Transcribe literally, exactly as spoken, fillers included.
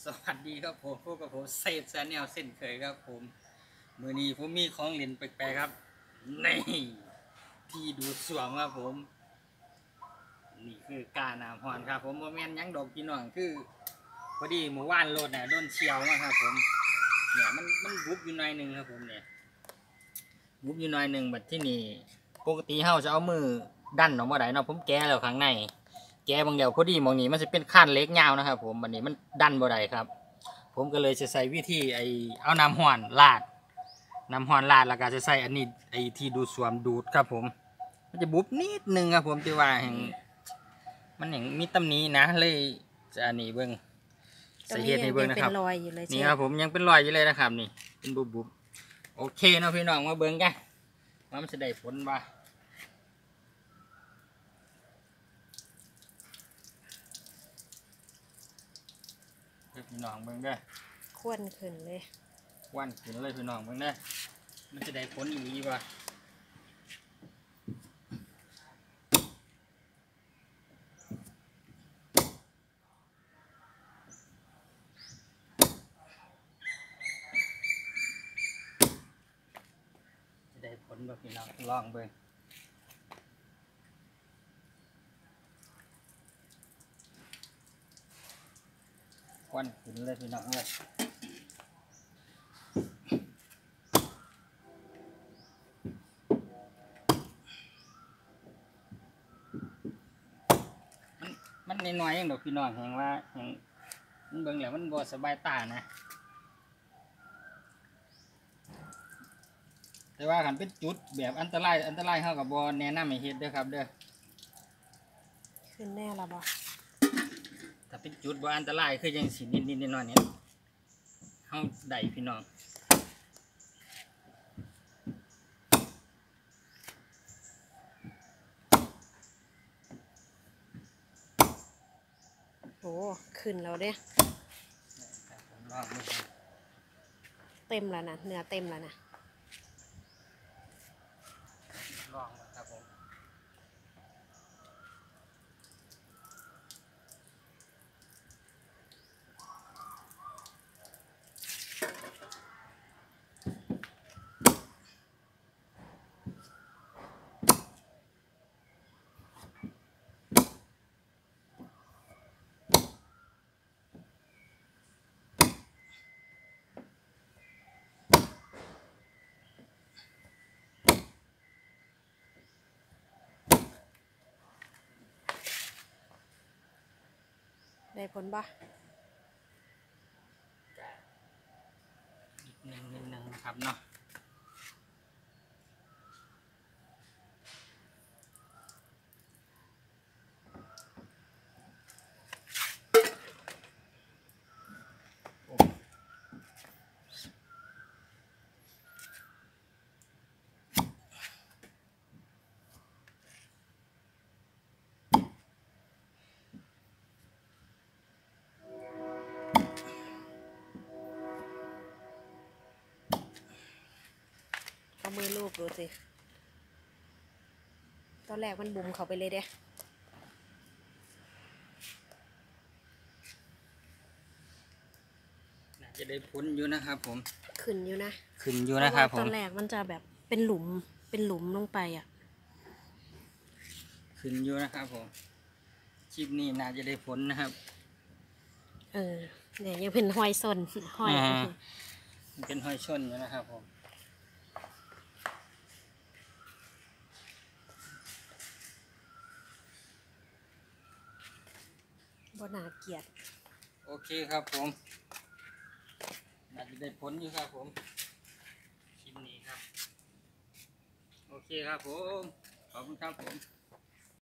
สวัสดีครับผมพวกกับผมเซฟแซนแนลเส้นเคยครับผมมือนี้ผมมีของเล่นแปลกๆครับนี่ที่ดูดซ่วมครับผมนี่คือกาน้ำฮอนครับผมโมเมนต์ยังดอกพี่น้องคือพอดีหมู่บ้านรถเนี่ยโดนเฉียวมาครับผมเนี่ยมันมันบุบอยู่หน่อยหนึ่งครับผมเนี่ยบุบอยู่หน่อยหนึ่งแบบที่นี่ปกติเฮาจะเอามือดันออกมาได้เนาะผมแกะแล้วข้างในแกะบางเดียวพอดีมองนี้มันจะเป็นขั้นเล็กยาวนะครับผมวันนี้มันดันบ่ได้ครับผมก็เลยจะใส่วิธีไอเอาน้ำห้อนลาดน้ำห้อนลาดแล้วก็จะใส่อันนี้ไอที่ดูดซ่วมดูดครับผมมันจะบุบนิดนึงครับผมที่ว่าแห่งมันอย่างมีตำหนินะเลยจะอันนี้เบิ้งใส่เห็ดให้เบิ้งนะครับนี่ครับผมยังเป็นรอยอยู่เลยนะครับนี่เป็นบุบบุบโอเคเนาะพี่น้องมาเบิ้งกันว่ามันจะได้ผลบ่พี่น้องเบิ้งได้ควนขึ้นเลยควนขึ้นเลยพี่น้องเบิ้งได้มันจะได้ผลอยู่ดีป่ะจะได้ผลป่ะพี่น้องลองเบิ้งควนขึ้นเลยพี่น้องเลยมันน้อยๆอย่างดอกพี่น้องแห่งว่าแห่งมันเบิ่งแล้วมันบ่สบายตานะแต่ว่าขันเป็นจุดแบบอันตรายอันตรายเฮากับบ่แนะนำให้เฮ็ดเด้อครับเด้อขึ้นแน่ละบ่ถ้าเป็นจุดบ่อันตรายคือยังสินิดๆหน่อยๆนี่เฮาได้พี่น้องโอ้ขึ้นแล้วเด้เต็มแล้วนะเนื้อเต็มแล้วนะลองครับผมได้ผลบ่อีกหนึ่งนิดนึงนะครับเนาะเอามือลูบดูสิตอนแรกมันบุ๋มเขาไปเลยเด้น่าจะได้ผลอยู่นะครับผมขึ้นอยู่นะขึ้นอยู่นะครับผมตอนแรกมันจะแบบเป็นหลุมเป็นหลุมลงไปอ่ะขึ้นอยู่นะครับผมคลิปนี้น่าจะได้ผลนะครับเออเนี่ยยังเป็นห้อยส้นห้อยเป็นห้อยชนอยู่นะครับผมบ่น่าเกลียดโอเคครับผมน่าจะได้ผลอยู่ครับผมคลิปนี้ครับโอเคครับผมขอบคุณครับผม